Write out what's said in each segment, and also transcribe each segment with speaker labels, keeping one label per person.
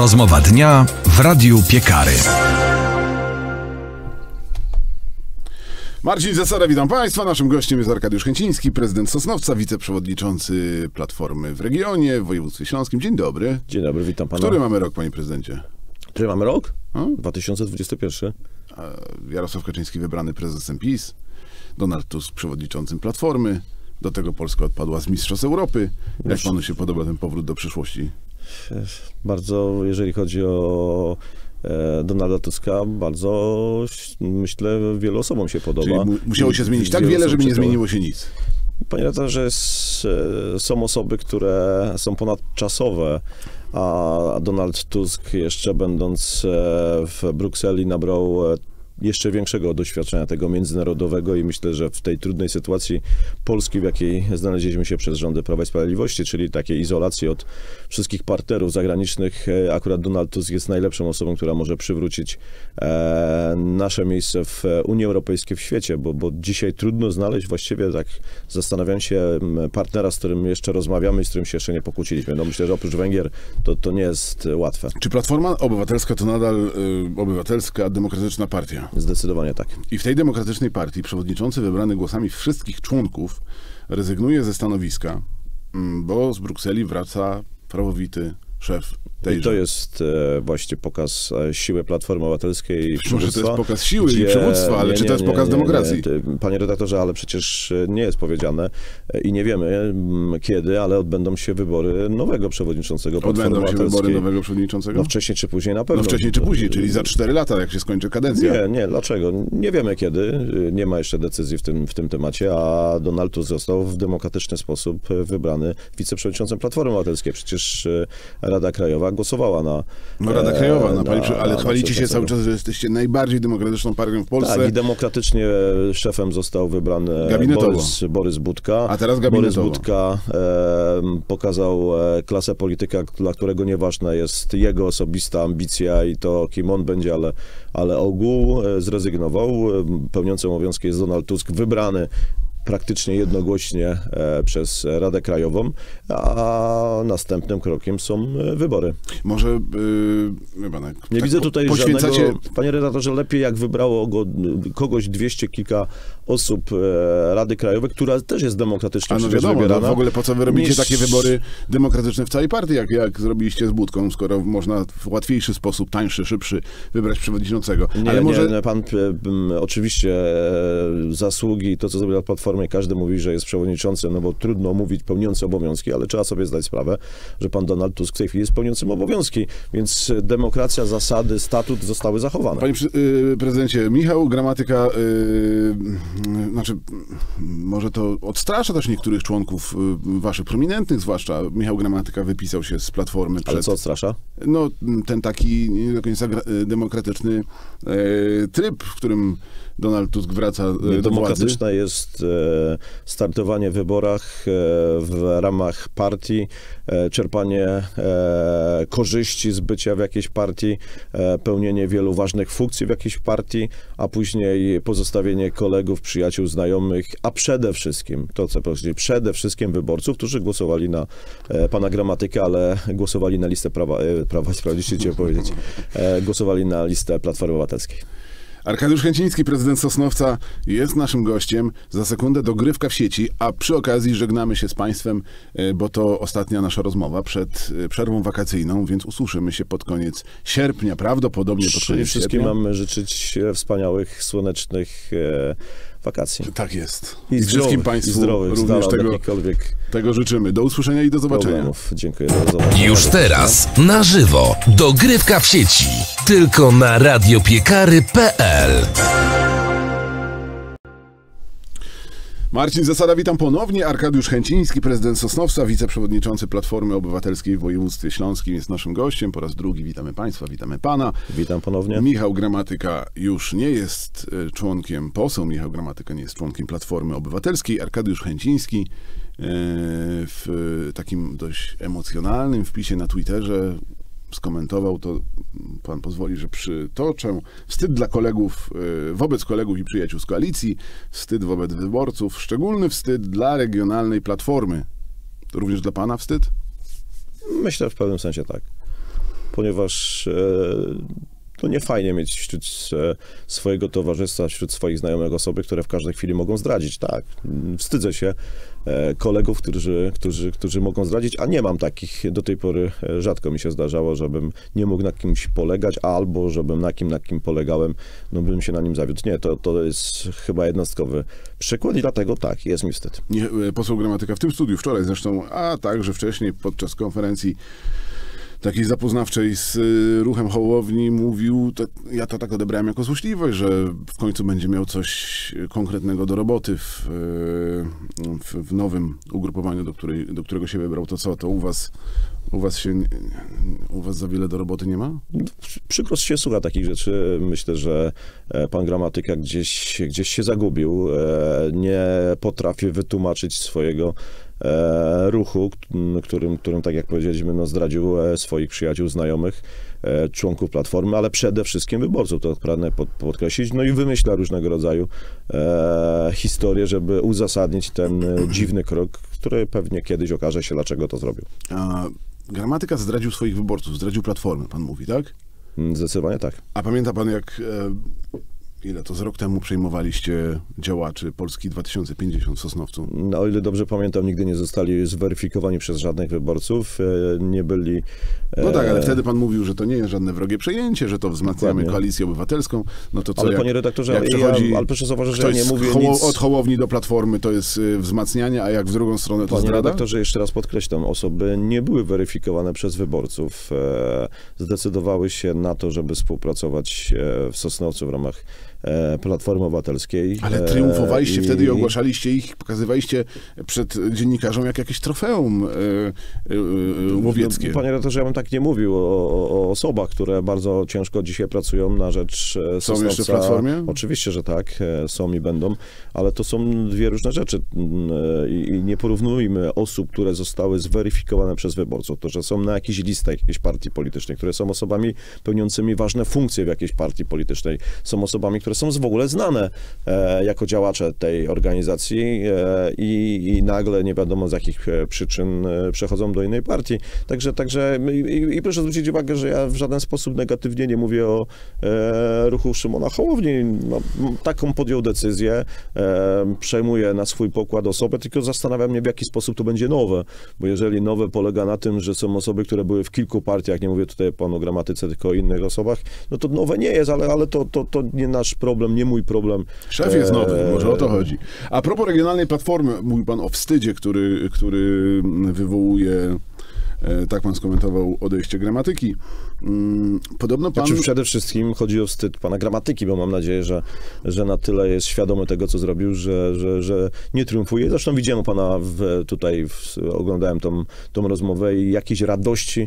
Speaker 1: Rozmowa dnia w Radiu Piekary.
Speaker 2: Marcin Zasada, witam Państwa. Naszym gościem jest Arkadiusz Chęciński, prezydent Sosnowca, wiceprzewodniczący Platformy w regionie, w województwie śląskim. Dzień dobry.
Speaker 3: Dzień dobry, witam pana.
Speaker 2: Który mamy rok, panie prezydencie?
Speaker 3: Który mamy rok? 2021.
Speaker 2: Jarosław Kaczyński wybrany prezesem PiS, Donald Tusk przewodniczącym Platformy, do tego Polska odpadła z Mistrzostw Europy. Jak panu się podoba ten powrót do przyszłości?
Speaker 3: Bardzo, jeżeli chodzi o Donalda Tuska, bardzo, myślę, wielu osobom się podoba.
Speaker 2: Czyli musiało się zmienić tak wiele, żeby nie zmieniło się nic.
Speaker 3: Panie redaktorze, są osoby, które są ponadczasowe, a Donald Tusk jeszcze będąc w Brukseli nabrał jeszcze większego doświadczenia tego międzynarodowego i myślę, że w tej trudnej sytuacji Polski, w jakiej znaleźliśmy się przez rządy Prawa i Sprawiedliwości, czyli takiej izolacji od wszystkich partnerów zagranicznych, akurat Donald Tusk jest najlepszą osobą, która może przywrócić nasze miejsce w Unii Europejskiej, w świecie, bo dzisiaj trudno znaleźć właściwie, tak zastanawiam się, partnera, z którym jeszcze rozmawiamy i z którym się jeszcze nie pokłóciliśmy. No myślę, że oprócz Węgier to nie jest łatwe.
Speaker 2: Czy Platforma Obywatelska to nadal obywatelska, demokratyczna partia?
Speaker 3: Zdecydowanie tak.
Speaker 2: I w tej demokratycznej partii przewodniczący wybrany głosami wszystkich członków rezygnuje ze stanowiska, bo z Brukseli wraca prawowity szef tejże.
Speaker 3: I to jest właśnie pokaz siły Platformy Obywatelskiej.
Speaker 2: Może to jest pokaz siły i przywództwa, ale czy to jest pokaz demokracji?
Speaker 3: Panie redaktorze, ale przecież nie jest powiedziane i nie wiemy kiedy, ale odbędą się wybory nowego przewodniczącego Platformy Obywatelskiej.
Speaker 2: Odbędą się wybory nowego przewodniczącego?
Speaker 3: No wcześniej czy później na pewno.
Speaker 2: No wcześniej czy później, czyli za 4 lata, jak się skończy kadencja.
Speaker 3: Nie, dlaczego? Nie wiemy kiedy, nie ma jeszcze decyzji w tym temacie, a Donald Tusk został w demokratyczny sposób wybrany wiceprzewodniczącym Platformy Obywatelskiej. Przecież Rada Krajowa głosowała na...
Speaker 2: No Rada Krajowa, ale chwalicie się cały czas, że jesteście najbardziej demokratyczną partią w Polsce.
Speaker 3: Tak, i demokratycznie szefem został wybrany Borys Budka.
Speaker 2: A teraz gabinetowo.
Speaker 3: Borys Budka pokazał klasę polityka, dla którego nieważna jest jego osobista ambicja i to, kim on będzie, ale ogół zrezygnował. Pełniącym obowiązki jest Donald Tusk, wybrany praktycznie jednogłośnie przez Radę Krajową, a następnym krokiem są wybory.
Speaker 2: Może
Speaker 3: nie widzę tutaj żadnego... Panie redaktorze, lepiej jak wybrało kogoś 200 kilka osób Rady Krajowej, która też jest demokratycznie wybierana.
Speaker 2: No w ogóle po co wy robicie takie wybory demokratyczne w całej partii, jak zrobiliście z Budką, skoro można w łatwiejszy sposób, tańszy, szybszy wybrać przewodniczącego.
Speaker 3: Nie, pan oczywiście zasługi i to, co zrobiła Platforma, każdy mówi, że jest przewodniczącym, no bo trudno mówić pełniący obowiązki, ale trzeba sobie zdać sprawę, że pan Donald Tusk w tej chwili jest pełniącym obowiązki, więc demokracja, zasady, statut zostały zachowane.
Speaker 2: Panie prezydencie, Michał Gramatyka, może to odstrasza też niektórych członków waszych prominentnych, zwłaszcza Michał Gramatyka wypisał się z Platformy.
Speaker 3: Ale co odstrasza?
Speaker 2: No, ten taki nie do końca demokratyczny tryb, w którym Donald Tusk wraca do władzy.
Speaker 3: Demokratyczne jest startowanie w wyborach w ramach partii, czerpanie korzyści z bycia w jakiejś partii, pełnienie wielu ważnych funkcji w jakiejś partii, a później pozostawienie kolegów, przyjaciół, znajomych, a przede wszystkim, to co powiedzieć, przede wszystkim wyborców, którzy głosowali na pana Gramatykę, ale głosowali na listę Prawa i Sprawiedliwości, chciałem powiedzieć, głosowali na listę Platformy Obywatelskiej.
Speaker 2: Arkadiusz Chęciński, prezydent Sosnowca, jest naszym gościem. Za sekundę dogrywka w sieci, a przy okazji żegnamy się z Państwem, bo to ostatnia nasza rozmowa przed przerwą wakacyjną, więc usłyszymy się pod koniec sierpnia, prawdopodobnie pod koniec
Speaker 3: wszystkim
Speaker 2: sierpnia.
Speaker 3: mamy życzyć wspaniałych, słonecznych wakacji.
Speaker 2: Tak jest.
Speaker 3: I
Speaker 2: wszystkim Państwu również tego życzymy. Do usłyszenia i do zobaczenia.
Speaker 3: Problemów. Dziękuję. Do zobaczenia.
Speaker 1: Już teraz na żywo dogrywka w sieci. Tylko na radiopiekary.pl.
Speaker 2: Marcin Zasada, witam ponownie. Arkadiusz Chęciński, prezydent Sosnowca, wiceprzewodniczący Platformy Obywatelskiej w województwie śląskim jest naszym gościem. Po raz drugi witamy Państwa, witamy Pana.
Speaker 3: Witam ponownie.
Speaker 2: Michał Gramatyka już nie jest członkiem, poseł Michał Gramatyka nie jest członkiem Platformy Obywatelskiej. Arkadiusz Chęciński w takim dość emocjonalnym wpisie na Twitterze skomentował to, pan pozwoli, że przytoczę. Wstyd dla kolegów, wobec kolegów i przyjaciół z koalicji, wstyd wobec wyborców, szczególny wstyd dla regionalnej Platformy. To również dla pana wstyd?
Speaker 3: Myślę w pewnym sensie tak. ponieważ to nie fajnie mieć wśród swojego towarzystwa, wśród swoich znajomych osoby, które w każdej chwili mogą zdradzić. Tak, wstydzę się kolegów, którzy mogą zdradzić, a nie mam takich. Do tej pory rzadko mi się zdarzało, żebym nie mógł na kimś polegać, albo żebym na kim polegałem, no bym się na nim zawiódł. Nie, to jest chyba jednostkowy przykład i dlatego tak, jest mi wstyd.
Speaker 2: Poseł Gramatyka w tym studiu wczoraj zresztą, a także wcześniej podczas konferencji takiej zapoznawczej z ruchem Hołowni mówił, ja to tak odebrałem jako złośliwość, że w końcu będzie miał coś konkretnego do roboty w nowym ugrupowaniu, do którego się wybrał. To co, to u was za wiele do roboty nie ma?
Speaker 3: Przykro się słucha takich rzeczy. Myślę, że pan Gramatyka gdzieś się zagubił. Nie potrafi wytłumaczyć swojego ruchu, którym, tak jak powiedzieliśmy, no, zdradził swoich przyjaciół, znajomych, członków Platformy, ale przede wszystkim wyborców, to pragnę podkreślić, no i wymyśla różnego rodzaju historie, żeby uzasadnić ten dziwny krok, który pewnie kiedyś okaże się, dlaczego to zrobił.
Speaker 2: Gramatyka zdradził swoich wyborców, zdradził Platformę, pan mówi, tak?
Speaker 3: Zdecydowanie tak.
Speaker 2: A pamięta pan, jak ile to z rok temu przejmowaliście działaczy Polski 2050 w Sosnowcu?
Speaker 3: No, o ile dobrze pamiętam, nigdy nie zostali zweryfikowani przez żadnych wyborców, nie byli...
Speaker 2: No tak, ale wtedy pan mówił, że to nie jest żadne wrogie przejęcie, że to wzmacniamy
Speaker 3: Dokładnie.
Speaker 2: Koalicję Obywatelską. No to co,
Speaker 3: ale panie redaktorze, ale proszę zauważyć, że ja nie mówię nic...
Speaker 2: Od Hołowni do Platformy to jest wzmacnianie, a jak w drugą stronę to
Speaker 3: Panie
Speaker 2: zdrada?
Speaker 3: redaktorze, jeszcze raz podkreślam, osoby nie były weryfikowane przez wyborców. Zdecydowały się na to, żeby współpracować w Sosnowcu w ramach Platformy Obywatelskiej.
Speaker 2: Ale triumfowaliście wtedy i ogłaszaliście ich, pokazywaliście przed dziennikarzom jak jakieś trofeum łowieckie.
Speaker 3: Panie redaktorze, ja bym tak nie mówił o osobach, które bardzo ciężko dzisiaj pracują na rzecz Sosnowca.
Speaker 2: Są jeszcze w Platformie?
Speaker 3: Oczywiście, że tak, są i będą, ale to są dwie różne rzeczy i nie porównujmy osób, które zostały zweryfikowane przez wyborców, to, że są na jakichś listach jakiejś partii politycznej, które są osobami pełniącymi ważne funkcje w jakiejś partii politycznej, są osobami, które są w ogóle znane jako działacze tej organizacji i nagle nie wiadomo z jakich przyczyn przechodzą do innej partii. Także proszę zwrócić uwagę, że ja w żaden sposób negatywnie nie mówię o ruchu Szymona Hołowni. No, taką podjął decyzję, przejmuje na swój pokład osobę, tylko zastanawiam mnie, w jaki sposób to będzie nowe, bo jeżeli nowe polega na tym, że są osoby, które były w kilku partiach, nie mówię tutaj o Gramatyce, tylko o innych osobach, no to nowe nie jest, ale to nie nasz problem, nie mój problem.
Speaker 2: Szef jest nowy, może o to chodzi. A propos regionalnej platformy, mówił pan o wstydzie, który wywołuje, tak pan skomentował odejście Gramatyki. Podobno pan...
Speaker 3: Znaczy przede wszystkim chodzi o wstyd pana Gramatyki, bo mam nadzieję, że na tyle jest świadomy tego, co zrobił, że nie triumfuje. Zresztą widziałem pana oglądałem tą rozmowę i jakiejś radości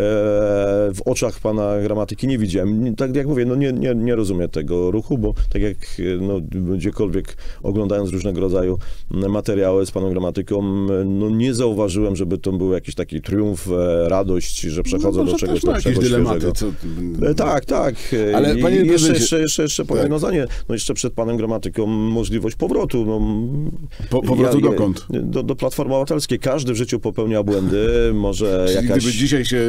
Speaker 3: w oczach pana Gramatyki nie widziałem. Tak jak mówię, no nie rozumiem tego ruchu, bo tak jak no, gdziekolwiek oglądając różnego rodzaju materiały z panem Gramatyką, no nie zauważyłem, żeby to był jakiś taki triumf, radość, że przechodzą do czegoś lepszego, świeżego. Tak.
Speaker 2: Ale panie
Speaker 3: jeszcze powiem no zdanie. No jeszcze przed panem Gramatyką możliwość powrotu. No,
Speaker 2: powrotu dokąd?
Speaker 3: Do Platformy Obywatelskiej. Każdy w życiu popełnia błędy. Może
Speaker 2: czyli
Speaker 3: jakaś...
Speaker 2: gdyby dzisiaj się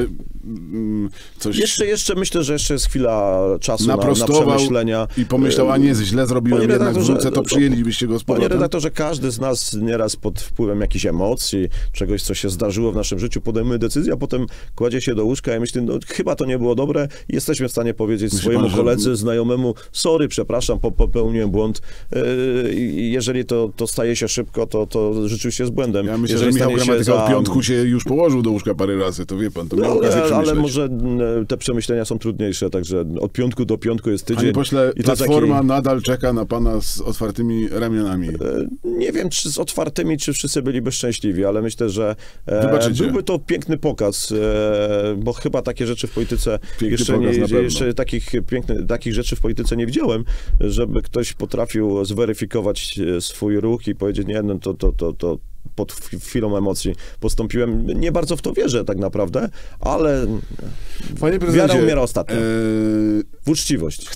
Speaker 2: coś...
Speaker 3: Jeszcze myślę, że jeszcze jest chwila czasu na przemyślenia.
Speaker 2: I pomyślał, a nie, źle zrobiłem, jednak wrócę, to przyjęlibyście go z powrotem.
Speaker 3: Panie redaktorze, każdy z nas nieraz pod wpływem jakichś emocji, czegoś, co się zdarzyło w naszym życiu, podejmuje decyzję, a potem kładzie się do łóżka i myśli, no chyba to nie było dobre i jesteśmy w stanie powiedzieć swojemu koledze, znajomemu, sorry, przepraszam, popełniłem błąd. Jeżeli to staje się szybko, to rzeczywiście jest błędem.
Speaker 2: Ja myślę, że Michał Gramatyka od piątku się już położył do łóżka parę razy, to wie pan, to miał okazję przemyśleć.
Speaker 3: Ale może te przemyślenia są trudniejsze, także od piątku do piątku jest tydzień.
Speaker 2: Panie pośle, Platforma nadal czeka na pana z otwartymi ramionami.
Speaker 3: Nie wiem, czy z otwartymi, czy wszyscy byliby szczęśliwi, ale myślę, że byłby to piękny pokaz, bo chyba takie rzeczy w polityce jeszcze takich rzeczy w polityce nie widziałem, żeby ktoś potrafił zweryfikować swój ruch i powiedzieć, nie, no to pod chwilą emocji postąpiłem. Nie bardzo w to wierzę tak naprawdę, ale wiara umiera ostatnio. W uczciwość.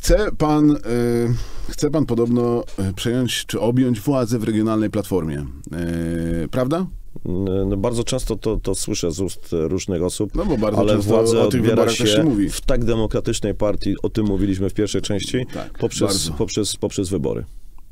Speaker 2: Chce pan podobno przejąć czy objąć władzę w regionalnej platformie. Prawda?
Speaker 3: No, bardzo często to słyszę z ust różnych osób,
Speaker 2: No bo bardzo
Speaker 3: ale
Speaker 2: często
Speaker 3: władzę
Speaker 2: o tych
Speaker 3: odbiera
Speaker 2: wyborach też się mówi.
Speaker 3: w tak demokratycznej partii, o tym mówiliśmy w pierwszej części,
Speaker 2: Tak,
Speaker 3: poprzez wybory.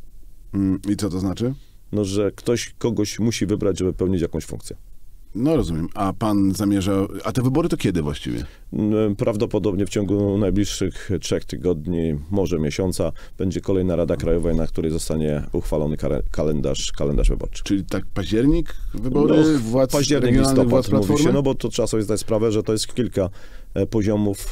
Speaker 2: I co to znaczy?
Speaker 3: No, że ktoś kogoś musi wybrać, żeby pełnić jakąś funkcję.
Speaker 2: No rozumiem. A pan zamierza... A te wybory to kiedy właściwie?
Speaker 3: Prawdopodobnie w ciągu najbliższych 3 tygodni, może miesiąca, będzie kolejna Rada Krajowa, na której zostanie uchwalony kalendarz wyborczy.
Speaker 2: Czyli tak październik wybory władz
Speaker 3: Październik,
Speaker 2: regionalnych, władz
Speaker 3: listopad mówi
Speaker 2: Platformy?
Speaker 3: się, no bo to trzeba sobie zdać sprawę, że to jest kilka poziomów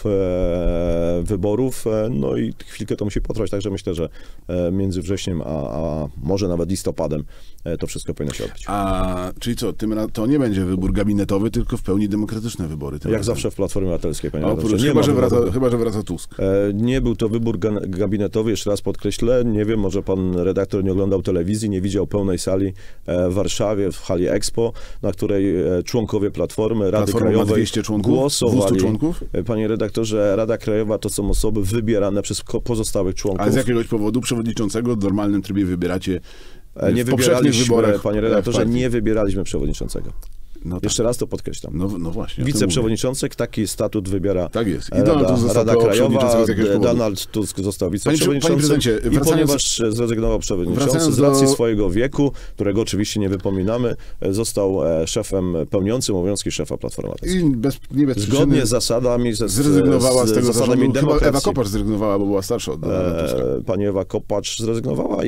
Speaker 3: wyborów, no i chwilkę to musi potrwać, także myślę, że między wrześniem a może nawet listopadem to wszystko powinno się odbyć.
Speaker 2: A czyli co, to nie będzie wybór gabinetowy, tylko w pełni demokratyczne wybory.
Speaker 3: Jak zawsze w Platformie Obywatelskiej, panie
Speaker 2: Oprócz,
Speaker 3: redaktorze.
Speaker 2: chyba, że wraca Tusk.
Speaker 3: Nie był to wybór gabinetowy, jeszcze raz podkreślę. Nie wiem, może pan redaktor nie oglądał telewizji, nie widział pełnej sali w Warszawie, w hali Expo, na której członkowie Platformy, Rady Krajowej
Speaker 2: ma 200 członków?
Speaker 3: głosowali.
Speaker 2: 200 członków?
Speaker 3: Panie redaktorze, Rada Krajowa to są osoby wybierane przez pozostałych członków.
Speaker 2: Ale z jakiegoś powodu przewodniczącego w normalnym trybie wybieracie
Speaker 3: nie
Speaker 2: w poprzednich wyborach.
Speaker 3: Panie redaktorze, nie wybieraliśmy przewodniczącego.
Speaker 2: No tak.
Speaker 3: Jeszcze raz to podkreślam.
Speaker 2: No właśnie.
Speaker 3: Wiceprzewodniczących, taki statut wybiera
Speaker 2: tak jest. I Donald Tusk został
Speaker 3: Rada Krajowa,
Speaker 2: z jakiegoś powodu.
Speaker 3: Donald Tusk został wiceprzewodniczącym.
Speaker 2: Panie prezydencie,
Speaker 3: I ponieważ zrezygnował przewodniczący z racji swojego wieku, którego oczywiście nie wypominamy, został szefem, pełniącym obowiązki szefa Platformy Obywatelskiej.
Speaker 2: I nie bez
Speaker 3: zgodnie
Speaker 2: przyczyny
Speaker 3: z zasadami,
Speaker 2: zrezygnowała z tego
Speaker 3: zasadami
Speaker 2: zarządu.
Speaker 3: demokracji.
Speaker 2: Chyba Ewa Kopacz zrezygnowała, bo była starsza od Donalda Tuska.
Speaker 3: Pani Ewa Kopacz zrezygnowała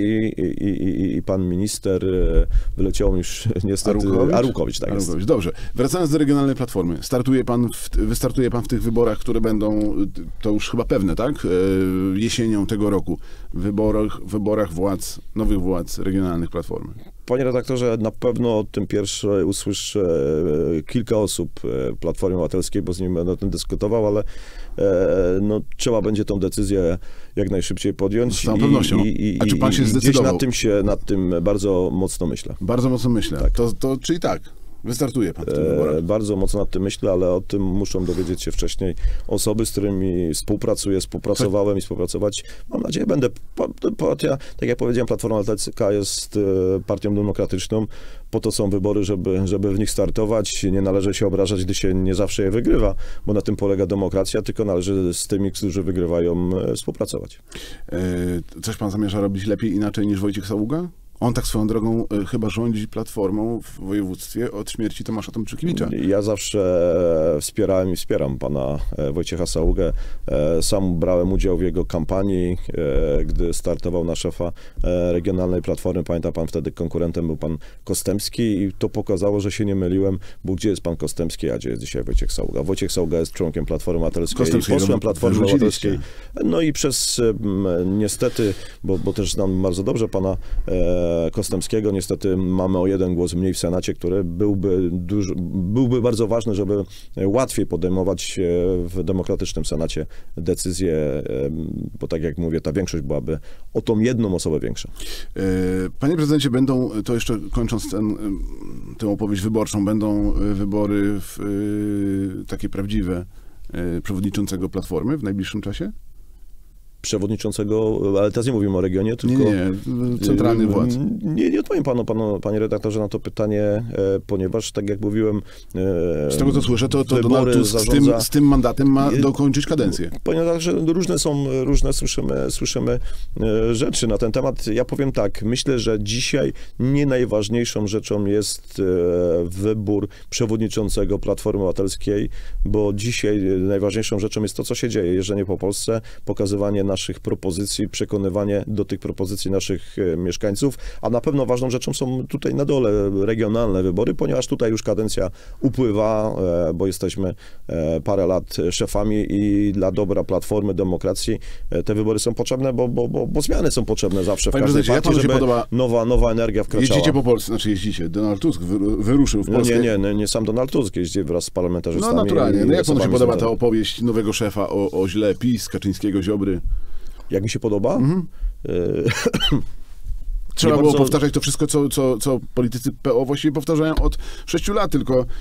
Speaker 3: i pan minister wyleciał już niestety... Arłukowicz, tak jest.
Speaker 2: Dobrze. Wracając do regionalnej Platformy. Wystartuje pan w tych wyborach, które będą, to już chyba pewne, tak? Jesienią tego roku. Wyborach nowych władz regionalnych Platformy.
Speaker 3: Panie redaktorze, na pewno o tym pierwsze usłyszę kilka osób Platformy Obywatelskiej, bo z nimi będę o tym dyskutował, ale no, trzeba będzie tą decyzję jak najszybciej podjąć.
Speaker 2: Z całą pewnością. A czy pan się zdecydował?
Speaker 3: Gdzieś nad tym bardzo mocno myślę.
Speaker 2: Bardzo mocno myślę. Tak. Czyli tak. Wystartuje pan w tych wyborach.
Speaker 3: Bardzo mocno nad tym myślę, ale o tym muszą dowiedzieć się wcześniej osoby, z którymi współpracowałem i współpracować. Mam nadzieję, będę. Partia, tak jak powiedziałem, Platforma Obywatelska jest partią demokratyczną. Po to są wybory, żeby w nich startować. Nie należy się obrażać, gdy się nie zawsze je wygrywa, bo na tym polega demokracja, tylko należy z tymi, którzy wygrywają, współpracować.
Speaker 2: Coś pan zamierza robić lepiej, inaczej niż Wojciech Saługa? On tak swoją drogą chyba rządzi Platformą w województwie od śmierci Tomasza Tomczykiewicza.
Speaker 3: Ja zawsze wspierałem i wspieram pana Wojciecha Saługę. Sam brałem udział w jego kampanii, gdy startował na szefa regionalnej Platformy. Pamięta pan, wtedy konkurentem był pan Kostępski i to pokazało, że się nie myliłem, bo gdzie jest pan Kostępski, a gdzie jest dzisiaj Wojciech Saługa. Wojciech Saługa jest członkiem Platformy Obywatelskiej i posłem Platformy Obywatelskiej. No i przez niestety, bo też znam bardzo dobrze pana Kostępskiego, niestety mamy o 1 głos mniej w Senacie, który byłby bardzo ważny, żeby łatwiej podejmować w demokratycznym Senacie decyzje, bo tak jak mówię, ta większość byłaby o tą jedną osobę większa.
Speaker 2: Panie prezydencie, to jeszcze kończąc tę opowieść wyborczą, będą wybory takie prawdziwe przewodniczącego Platformy w najbliższym czasie?
Speaker 3: Przewodniczącego, ale teraz nie mówimy o regionie, tylko...
Speaker 2: Nie, centralnych władz.
Speaker 3: Nie odpowiem panie redaktorze, na to pytanie, ponieważ, tak jak mówiłem...
Speaker 2: Z tego, co słyszę, to Donald Tusk z tym mandatem ma dokończyć kadencję.
Speaker 3: Panie redaktorze, różne słyszymy rzeczy na ten temat. Ja powiem tak, myślę, że dzisiaj nie najważniejszą rzeczą jest wybór przewodniczącego Platformy Obywatelskiej, bo dzisiaj najważniejszą rzeczą jest to, co się dzieje, jeżdżenie po Polsce, pokazywanie naszych propozycji, przekonywanie do tych propozycji naszych mieszkańców, a na pewno ważną rzeczą są tutaj na dole regionalne wybory, ponieważ tutaj już kadencja upływa, bo jesteśmy parę lat szefami i dla dobra Platformy, demokracji te wybory są potrzebne, bo zmiany są potrzebne zawsze w każdej partii, żeby nowa energia wkraczała.
Speaker 2: Jeździcie po Polsce, jeździcie. Donald Tusk wyruszył w Polskę.
Speaker 3: Nie sam Donald Tusk jeździ wraz z parlamentarzystami.
Speaker 2: No naturalnie. Jak panu się podoba ta opowieść nowego szefa o źle PiS, Kaczyńskiego, Ziobry?
Speaker 3: Jak mi się podoba?
Speaker 2: trzeba było powtarzać to wszystko, co politycy PO właściwie powtarzają od 6 lat,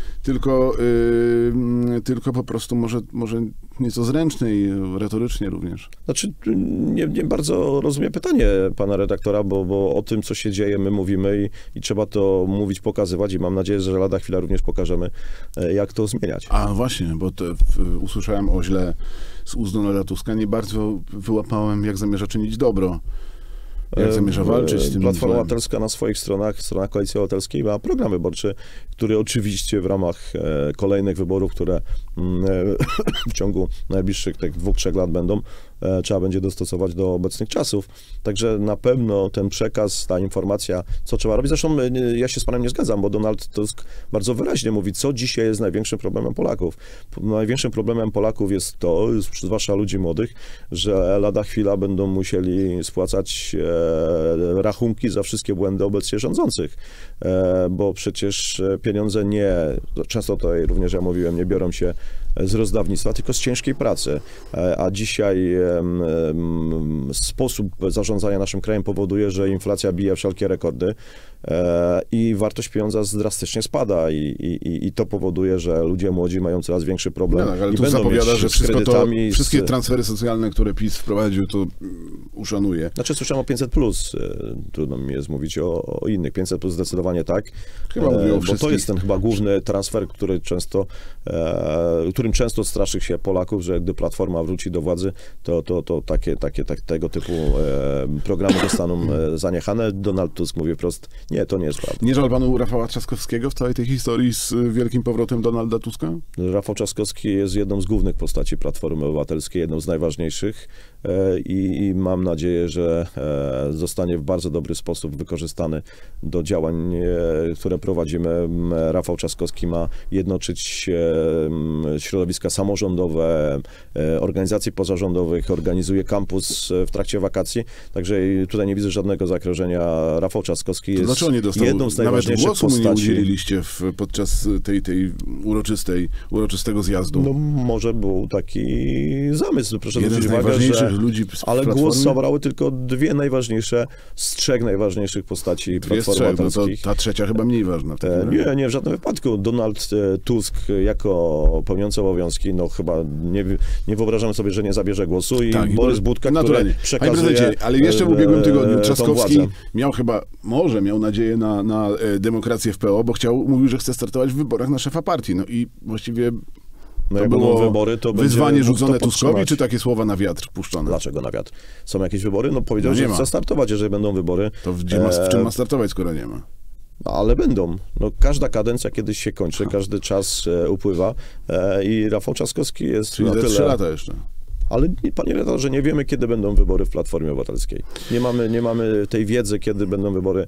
Speaker 2: tylko po prostu może nieco zręcznie i retorycznie również.
Speaker 3: Znaczy, nie bardzo rozumiem pytanie pana redaktora, bo o tym, co się dzieje, my mówimy i trzeba to mówić, pokazywać i mam nadzieję, że lada chwila również pokażemy, jak to zmieniać.
Speaker 2: A właśnie, bo usłyszałem o źle z ust Donalda Tuska, nie bardzo wyłapałem, jak zamierza czynić dobro. Jak zamierza walczyć z tym
Speaker 3: Platforma
Speaker 2: złem?
Speaker 3: Obywatelska na swoich stronach Koalicji Obywatelskiej ma program wyborczy, który oczywiście w ramach kolejnych wyborów, które w ciągu najbliższych tych 2-3 lat będą, trzeba będzie dostosować do obecnych czasów. Także na pewno ten przekaz, ta informacja, co trzeba robić. Zresztą ja się z panem nie zgadzam, bo Donald Tusk bardzo wyraźnie mówi, co dzisiaj jest największym problemem Polaków. Największym problemem Polaków jest to, zwłaszcza ludzi młodych, że lada chwila będą musieli spłacać rachunki za wszystkie błędy obecnie rządzących, bo przecież pieniądze często tutaj również ja mówiłem, nie biorą się z rozdawnictwa, tylko z ciężkiej pracy, a dzisiaj sposób zarządzania naszym krajem powoduje, że inflacja bije wszelkie rekordy i wartość pieniądza drastycznie spada i to powoduje, że ludzie młodzi mają coraz większy problem.
Speaker 2: No tak, ale
Speaker 3: i
Speaker 2: tu
Speaker 3: będą
Speaker 2: zapowiada,
Speaker 3: mieć
Speaker 2: że
Speaker 3: kredytami
Speaker 2: wszystkie transfery socjalne, które PiS wprowadził, to uszanuje.
Speaker 3: Znaczy słyszałem o 500+, trudno mi jest mówić o innych. 500+ zdecydowanie tak,
Speaker 2: Chyba mówię o
Speaker 3: bo to jest ten chyba główny transfer, którym często straszy się Polaków, że gdy Platforma wróci do władzy, to tego typu programy zostaną zaniechane. Donald Tusk mówi wprost, nie, to nie jest prawda.
Speaker 2: Nie żal panu Rafała Trzaskowskiego w całej tej historii z wielkim powrotem Donalda Tuska?
Speaker 3: Rafał Trzaskowski jest jedną z głównych postaci Platformy Obywatelskiej, jedną z najważniejszych i mam nadzieję, że zostanie w bardzo dobry sposób wykorzystany do działań, które prowadzimy. Rafał Trzaskowski ma jednoczyć środowiska samorządowe, organizacje pozarządowych, organizuje kampus w trakcie wakacji, także tutaj nie widzę żadnego zagrożenia. Rafał Trzaskowski jest jedną z najważniejszych
Speaker 2: głosu mu nie
Speaker 3: postaci.
Speaker 2: udzieliliście podczas tej uroczystego zjazdu.
Speaker 3: No może był taki zamysł, proszę
Speaker 2: Jeden
Speaker 3: zwrócić
Speaker 2: z
Speaker 3: uwagę,
Speaker 2: najważniejszych
Speaker 3: że...
Speaker 2: ludzi
Speaker 3: Ale
Speaker 2: Platformy?
Speaker 3: głos zabrały tylko dwie najważniejsze z 3 najważniejszych postaci Platformy
Speaker 2: no to
Speaker 3: Obywatelskiej.
Speaker 2: ta trzecia chyba mniej ważna. W takim razie.
Speaker 3: Nie, w żadnym wypadku. Donald Tusk jako pełniący obowiązki, no chyba nie wyobrażamy sobie, że nie zabierze głosu i
Speaker 2: Tak,
Speaker 3: Borys Budka, który
Speaker 2: naturalnie. Panie
Speaker 3: przekazuje
Speaker 2: prezydencie, ale jeszcze w ubiegłym tygodniu Trzaskowski
Speaker 3: tą władzę.
Speaker 2: miał nadzieję na demokrację w PO, bo mówił, że chce startować w wyborach na szefa partii. No i właściwie to
Speaker 3: jak
Speaker 2: było
Speaker 3: będą wybory, to
Speaker 2: wyzwanie
Speaker 3: będzie
Speaker 2: rzucone
Speaker 3: mógł to
Speaker 2: Tuskowi,
Speaker 3: podtrzymać.
Speaker 2: czy takie słowa na wiatr puszczone?
Speaker 3: Dlaczego na wiatr? Są jakieś wybory? No powiedział,
Speaker 2: No nie
Speaker 3: że
Speaker 2: ma.
Speaker 3: chce startować, jeżeli będą wybory.
Speaker 2: To w czym ma startować, skoro nie ma?
Speaker 3: Ale będą. No, każda kadencja kiedyś się kończy, każdy czas upływa i Rafał Trzaskowski jest
Speaker 2: Czyli
Speaker 3: na
Speaker 2: za
Speaker 3: tyle...
Speaker 2: 3 lata jeszcze.
Speaker 3: Ale panie redaktorze, nie wiemy, kiedy będą wybory w Platformie Obywatelskiej. Nie mamy tej wiedzy, kiedy będą wybory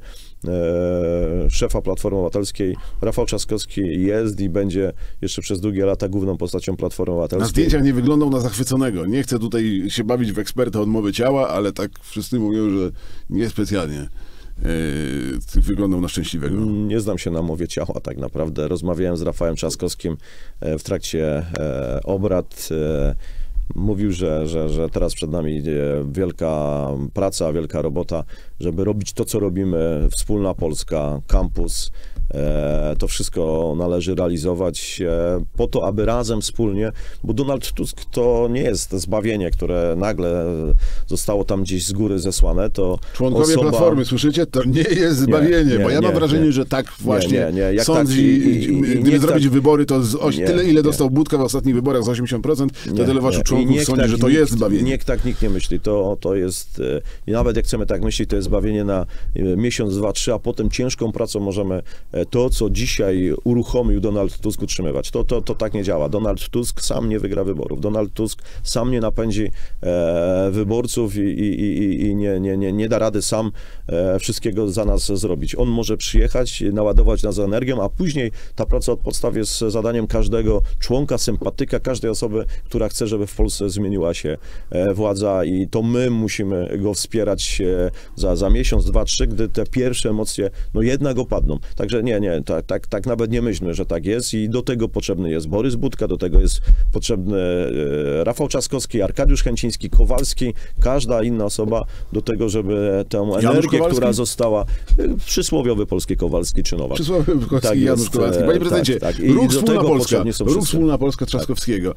Speaker 3: szefa Platformy Obywatelskiej. Rafał Trzaskowski jest i będzie jeszcze przez długie lata główną postacią Platformy
Speaker 2: Na
Speaker 3: Obywatelskiej.
Speaker 2: zdjęciach nie wyglądał na zachwyconego. Nie chcę tutaj się bawić w eksperta od mowy ciała, ale tak wszyscy mówią, że niespecjalnie wyglądał na szczęśliwego.
Speaker 3: Nie znam się na mowie ciała tak naprawdę. Rozmawiałem z Rafałem Trzaskowskim w trakcie obrad. Mówił, że teraz przed nami wielka praca, wielka robota, żeby robić to, co robimy, wspólna Polska, kampus. To wszystko należy realizować po to, aby razem, wspólnie, bo Donald Tusk to nie jest zbawienie, które nagle zostało tam gdzieś z góry zesłane. To
Speaker 2: Członkowie Platformy, słyszycie? To nie jest zbawienie, bo ja mam wrażenie, że tak właśnie
Speaker 3: Jak
Speaker 2: sądzi,
Speaker 3: tak,
Speaker 2: gdyby zrobić wybory, to tyle, ile
Speaker 3: nie.
Speaker 2: dostał Budka w ostatnich wyborach z 80%, to tyle waszych członków sądzi, że to jest zbawienie.
Speaker 3: Nikt nie myśli. To jest, i nawet jak chcemy tak myśleć, to jest zbawienie na miesiąc, 2, 3, a potem ciężką pracą możemy to, co dzisiaj uruchomił Donald Tusk, utrzymywać. To tak nie działa. Donald Tusk sam nie wygra wyborów. Donald Tusk sam nie napędzi wyborców i nie da rady sam wszystkiego za nas zrobić. On może przyjechać, naładować nas energią, a później ta praca od podstaw jest zadaniem każdego członka, sympatyka, każdej osoby, która chce, żeby w Polsce zmieniła się władza i to my musimy go wspierać za miesiąc, 2, 3, gdy te pierwsze emocje jednak opadną. Także nie, tak nawet nie myślmy, że tak jest i do tego potrzebny jest Borys Budka, do tego jest potrzebny Rafał Trzaskowski, Arkadiusz Chęciński, Kowalski, każda inna osoba do tego, żeby tę energię, która została, przysłowiowy polski Kowalski czy Nowak.
Speaker 2: Przysłowiowy polski Janusz Kowalski. Panie prezydencie, Ruch Wspólna Polska, Ruch Wspólna Polska Trzaskowskiego.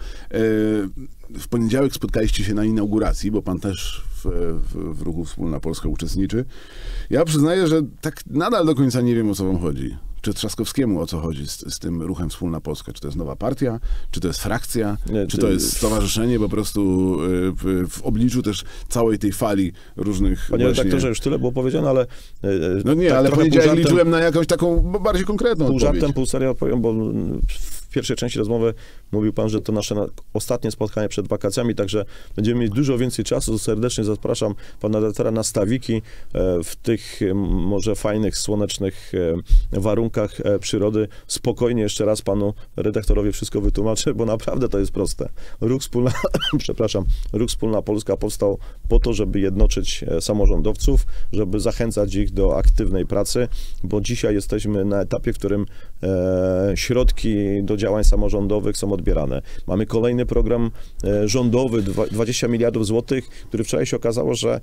Speaker 2: W poniedziałek spotkaliście się na inauguracji, bo pan też w Ruchu Wspólna Polska uczestniczy. Ja przyznaję, że tak nadal do końca nie wiem, o co wam chodzi. Czy Trzaskowskiemu o co chodzi z tym Ruchem Wspólna Polska? Czy to jest nowa partia? Czy to jest frakcja? Czy to jest stowarzyszenie po prostu w obliczu też całej tej fali różnych...
Speaker 3: Panie redaktorze, już tyle było powiedziane, ale...
Speaker 2: No nie, tak, ale poniedziałek liczyłem na jakąś taką bardziej konkretną
Speaker 3: pół
Speaker 2: odpowiedź.
Speaker 3: Żartem, pół serio odpowiem, bo w pierwszej części rozmowy mówił pan, że to nasze ostatnie spotkanie przed wakacjami, także będziemy mieć dużo więcej czasu. Serdecznie zapraszam pana redaktora na stawiki w tych może fajnych, słonecznych warunkach przyrody. Spokojnie jeszcze raz panu redaktorowi wszystko wytłumaczę, bo naprawdę to jest proste. Ruch Wspólna, Ruch Wspólna Polska powstał po to, żeby jednoczyć samorządowców, żeby zachęcać ich do aktywnej pracy, bo dzisiaj jesteśmy na etapie, w którym środki do działań samorządowych są odbierane. Mamy kolejny program rządowy, 20 miliardów złotych, który wczoraj się okazało, że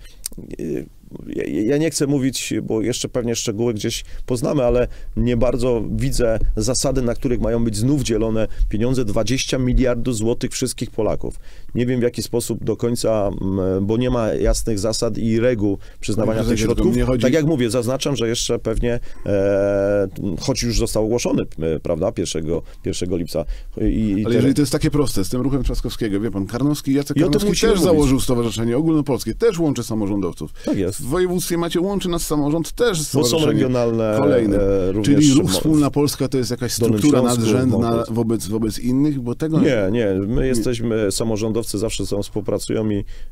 Speaker 3: ja nie chcę mówić, bo jeszcze pewnie szczegóły gdzieś poznamy, ale nie bardzo widzę zasady, na których mają być znów dzielone pieniądze, 20 miliardów złotych wszystkich Polaków. Nie wiem w jaki sposób do końca, bo nie ma jasnych zasad i reguł przyznawania tych środków. Tak jak mówię, zaznaczam, że jeszcze pewnie, choć już został ogłoszony, prawda, 1 lipca.
Speaker 2: Ale jeżeli to jest takie proste, z tym Ruchem Trzaskowskiego, wie pan, Jacek Karnowski też założył Stowarzyszenie Ogólnopolskie, też łączy samorządowców.
Speaker 3: Tak jest.
Speaker 2: W województwie łączy nas samorząd też stowarzyszenie.
Speaker 3: Bo są regionalne
Speaker 2: kolejne. Czyli Ruch Wspólna Polska to jest jakaś struktura nadrzędna wobec innych, bo tego...
Speaker 3: Nie. My jesteśmy, samorządowcy zawsze współpracują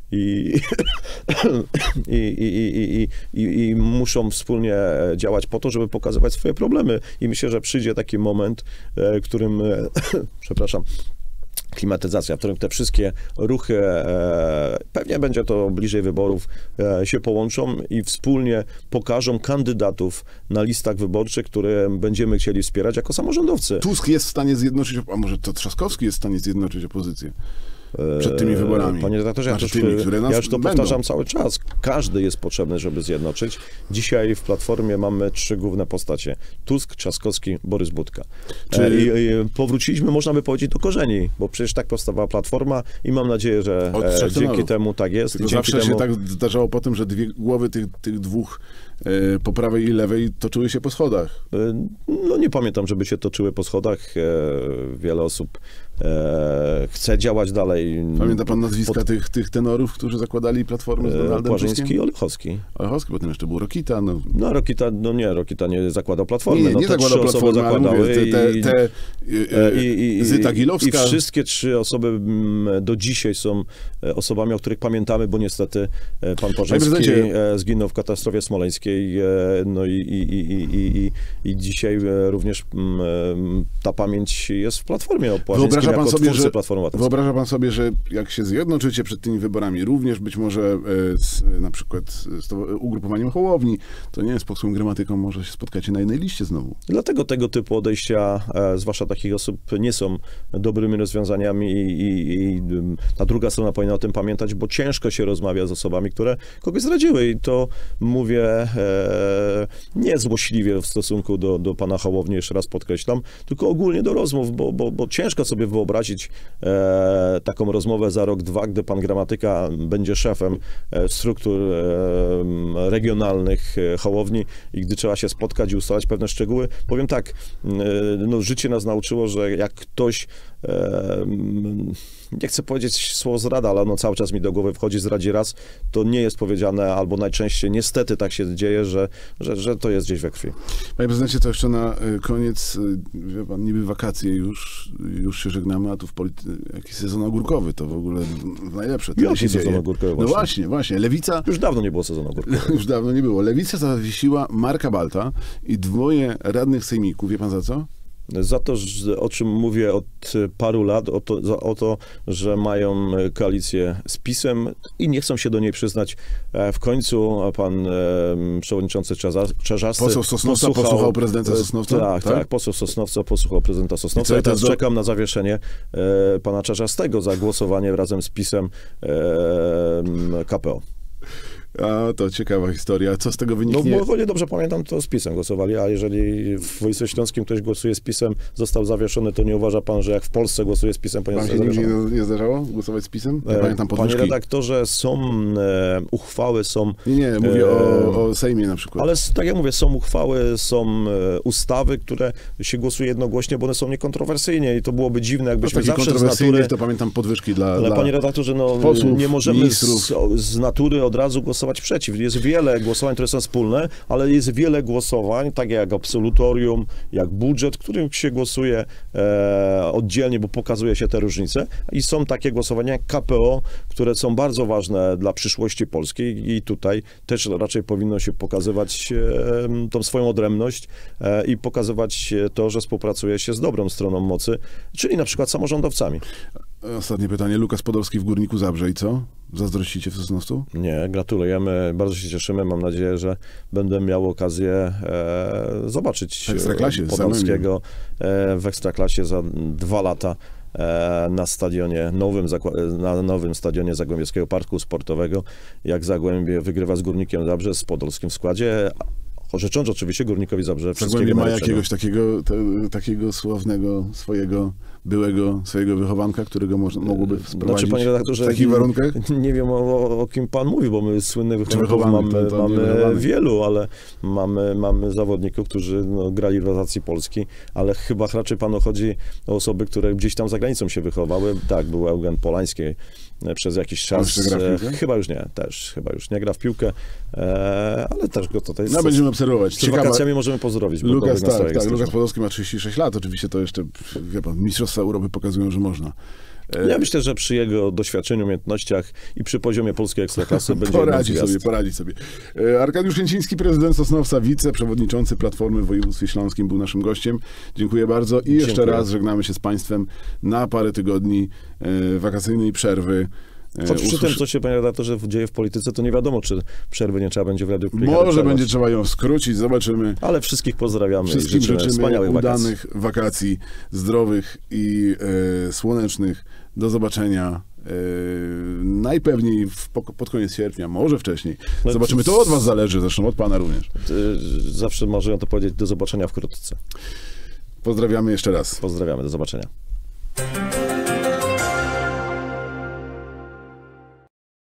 Speaker 3: i muszą wspólnie działać po to, żeby pokazywać swoje problemy. I myślę, że przyjdzie taki moment, w którym, klimatyzacja, w którym te wszystkie ruchy, pewnie będzie to bliżej wyborów, się połączą i wspólnie pokażą kandydatów na listach wyborczych, które będziemy chcieli wspierać jako samorządowcy.
Speaker 2: Tusk jest w stanie zjednoczyć, a może to Trzaskowski jest w stanie zjednoczyć opozycję przed tymi wyborami.
Speaker 3: Panie redaktorze, ja już to powtarzam cały czas. Każdy jest potrzebny, żeby zjednoczyć. Dzisiaj w Platformie mamy 3 główne postacie. Tusk, Trzaskowski, Borys Budka. I powróciliśmy, można by powiedzieć, do korzeni, bo przecież tak powstawała Platforma i mam nadzieję, że dzięki temu tak jest.
Speaker 2: Tylko zawsze się tak zdarzało po tym, że dwie głowy tych dwóch po prawej i lewej toczyły się po schodach.
Speaker 3: No nie pamiętam, żeby się toczyły po schodach. Wiele osób chce działać dalej.
Speaker 2: Pamięta pan nazwiska tych tenorów, którzy zakładali Platformę z Donaldem
Speaker 3: Płażyński i Olechowski.
Speaker 2: Potem jeszcze był Rokita.
Speaker 3: Rokita nie zakładał Platformy.
Speaker 2: Nie zakładał Platformy, zakładały Zyta Gilowska.
Speaker 3: I wszystkie 3 osoby do dzisiaj są osobami, o których pamiętamy, bo niestety pan Płażyński zginął w katastrofie smoleńskiej. No i dzisiaj również ta pamięć jest w Platformie o Płażyńskim jako twórcy Platformy Obywatelskiej.
Speaker 2: Wyobraża pan sobie, że jak się zjednoczycie przed tymi wyborami, również być może na przykład z ugrupowaniem Hołowni, to nie jest posłem Gramatyką, może się spotkacie na jednej liście znowu.
Speaker 3: Dlatego tego typu odejścia, zwłaszcza takich osób, nie są dobrymi rozwiązaniami i ta druga strona powinna o tym pamiętać, bo ciężko się rozmawia z osobami, które kogoś zdradziły i to mówię nie złośliwie w stosunku do pana Hołowni, jeszcze raz podkreślam, tylko ogólnie do rozmów, bo ciężko sobie wyobrazić taką rozmowę za rok, 2, gdy pan Gramatyka będzie szefem struktur regionalnych Hołowni i gdy trzeba się spotkać i ustalać pewne szczegóły. Powiem tak, no, życie nas nauczyło, że jak ktoś nie chcę powiedzieć słowo zrada, ale ono cały czas mi do głowy wchodzi, zdradzi raz, to nie jest powiedziane, albo najczęściej niestety tak się dzieje, że to jest gdzieś we krwi.
Speaker 2: Panie prezydencie, to jeszcze na koniec, wie pan, niby wakacje już się żegnamy, a tu jakiś sezon ogórkowy, to w ogóle najlepsze.
Speaker 3: Jaki sezon ogórkowy właśnie?
Speaker 2: No właśnie. Lewica...
Speaker 3: Już dawno nie było sezonu ogórkowego.
Speaker 2: Już dawno nie było. Lewica zawiesiła Marka Balta i 2 radnych sejmików, wie pan za co?
Speaker 3: Za to, o czym mówię od paru lat, o to, że mają koalicję z PiS-em i nie chcą się do niej przyznać. W końcu pan przewodniczący Czarzasty
Speaker 2: Poseł Sosnowca posłuchał prezydenta Sosnowca?
Speaker 3: Tak, poseł Sosnowca posłuchał prezydenta Sosnowca. Ja teraz czekam na zawieszenie pana Czarzastego za głosowanie razem z PiS-em KPO.
Speaker 2: A to ciekawa historia. Co z tego wyniknie?
Speaker 3: No bo nie dobrze pamiętam, to z PiS-em głosowali, a jeżeli w województwie śląskim ktoś głosuje z PiS-em, został zawieszony, to nie uważa pan, że jak w Polsce głosuje z PiS-em, powinien zostać zawieszony?
Speaker 2: Pan się nigdy nie zdarzało głosować z PiS-em? Ja pamiętam podwyżki.
Speaker 3: Panie redaktorze, są uchwały, są...
Speaker 2: Nie, mówię o Sejmie na przykład.
Speaker 3: Ale tak jak mówię, są uchwały, są ustawy, które się głosuje jednogłośnie, bo one są niekontrowersyjne i to byłoby dziwne, jakbyśmy zawsze z natury...
Speaker 2: to pamiętam podwyżki dla
Speaker 3: Ale panie redaktorze,
Speaker 2: posłów,
Speaker 3: nie możemy
Speaker 2: ministrów.
Speaker 3: z natury od razu głosować przeciw. Jest wiele głosowań, które są wspólne, ale jest wiele głosowań, takie jak absolutorium, jak budżet, którym się głosuje oddzielnie, bo pokazuje się te różnice. I są takie głosowania jak KPO, które są bardzo ważne dla przyszłości polskiej i tutaj też raczej powinno się pokazywać tą swoją odrębność i pokazywać to, że współpracuje się z dobrą stroną mocy, czyli na przykład samorządowcami.
Speaker 2: Ostatnie pytanie. Lukas Podolski w Górniku Zabrze i co? Zazdrościcie w Sosnowcu?
Speaker 3: Nie, gratulujemy. Bardzo się cieszymy. Mam nadzieję, że będę miał okazję zobaczyć Podolskiego w Ekstraklasie za 2 lata na stadionie na nowym stadionie Zagłębiowskiego Parku Sportowego. Jak Zagłębie wygrywa z Górnikiem Zabrze z Podolskim w składzie. Życząc oczywiście Górnikowi Zabrze wszystkiego
Speaker 2: najlepszego. Ma
Speaker 3: najlepszego.
Speaker 2: jakiegoś takiego sławnego swojego wychowanka, którego mógłby sprowadzić
Speaker 3: Panie redaktorze,
Speaker 2: w takich warunkach?
Speaker 3: Nie wiem o kim pan mówi, bo my słynnych wychowanków mamy wielu, ale mamy zawodników, którzy grali w reprezentacji Polski, ale chyba raczej panu chodzi o osoby, które gdzieś tam za granicą się wychowały. Tak, był Eugen Polański przez jakiś czas. Chyba już nie gra w piłkę, ale też go tutaj...
Speaker 2: No, będziemy obserwować.
Speaker 3: Z wakacjami możemy pozdrowić.
Speaker 2: Lukas Podolski ma 36 lat, oczywiście to jeszcze, wie pan, Mistrzostwa Europy pokazują, że można.
Speaker 3: Ja myślę, że przy jego doświadczeniu, umiejętnościach i przy poziomie polskiej ekstraklasy będzie
Speaker 2: poradzi sobie. Arkadiusz Chęciński, prezydent Sosnowca, wiceprzewodniczący Platformy w województwie śląskim, był naszym gościem. Dziękuję bardzo i jeszcze raz żegnamy się z państwem na parę tygodni wakacyjnej przerwy.
Speaker 3: Choć przy tym, co się, panie redaktorze, dzieje w polityce, to nie wiadomo, czy przerwy nie trzeba będzie w Radiu Piekary
Speaker 2: Może będzie trzeba ją skrócić, zobaczymy.
Speaker 3: Ale wszystkich pozdrawiamy.
Speaker 2: Wszystkim życzymy
Speaker 3: wspaniałych
Speaker 2: udanych wakacji, zdrowych i słonecznych. Do zobaczenia najpewniej pod koniec sierpnia, może wcześniej. Zobaczymy, to od was zależy, zresztą od pana również.
Speaker 3: Zawsze można to powiedzieć, do zobaczenia wkrótce.
Speaker 2: Pozdrawiamy jeszcze raz.
Speaker 3: Pozdrawiamy, do zobaczenia.